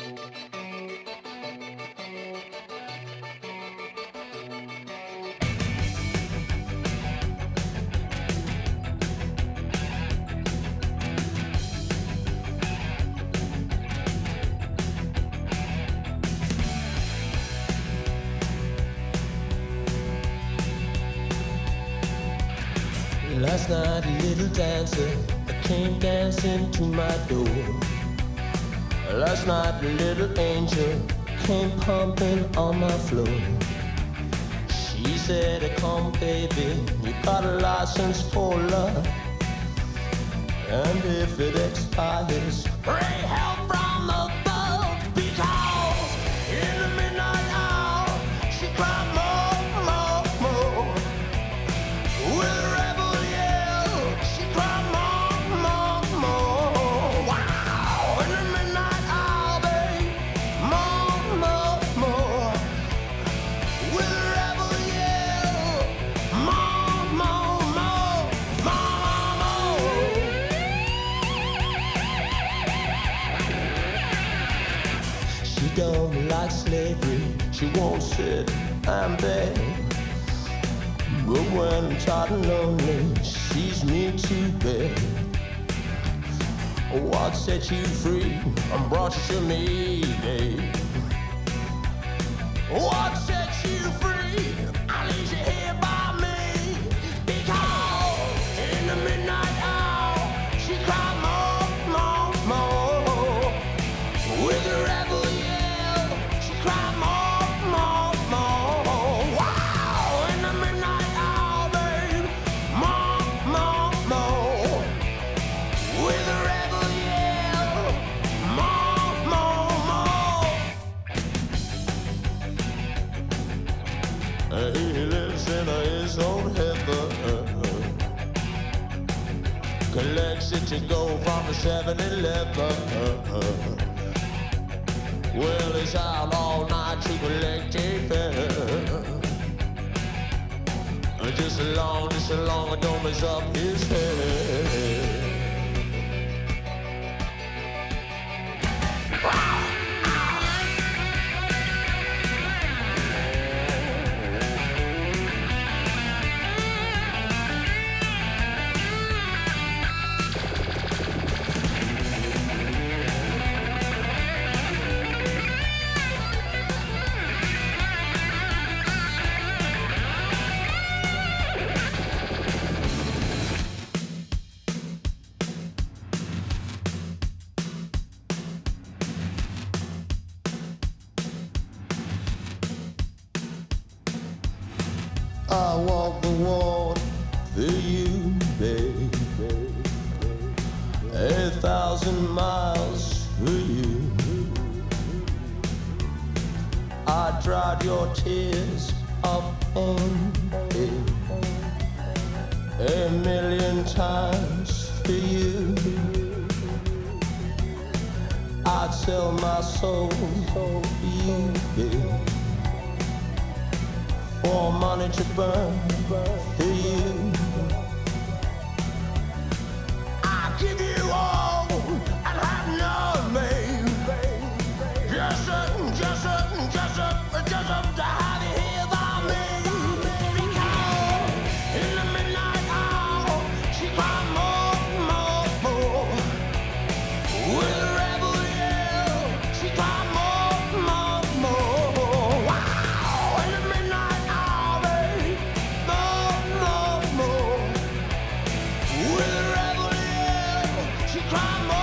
Last night a little dancer came dancing to my door. Last night a little angel came pumping on my floor. She said, come baby, you got a license for love, and if it expires, pray help from above, because in the midnight hour she cried more, more, more. With a rebel yell, she cried more, more, more. Wow! In the midnight hour, babe, more, more, more. With a rebel yell, more, more, more, more, more. She don't like slavery, she won't sit and beg. But when I'm tired and lonely, she's me to bed. What set you free and brought you to me, babe? What set you free? I leave you here by me, because in the midnight hour she cried more, more, more. With a rebel yell, she cried more, more, more. Wow! In the midnight hour, babe, more, more, more. With a rebel yell, more, more, more. He lives in his own heaven, collects it to go from the 7-Eleven. Well, he's out all night to collect a fare. Just as long as don't mess up his head. I walk the walk for you, babe. 1,000 miles for you. I dried your tears of pain, babe, 1,000,000 times for you. I'd sell my soul for you, babe, for money to burn for you. I'll give you all and have none, babe. Just to have you here by me. Because in the midnight hour, she cried more, more, more. With a rebel yell, she cried more, more, more. Wow! In the midnight hour, babe, more, more, more. With a rebel yell, she cried more.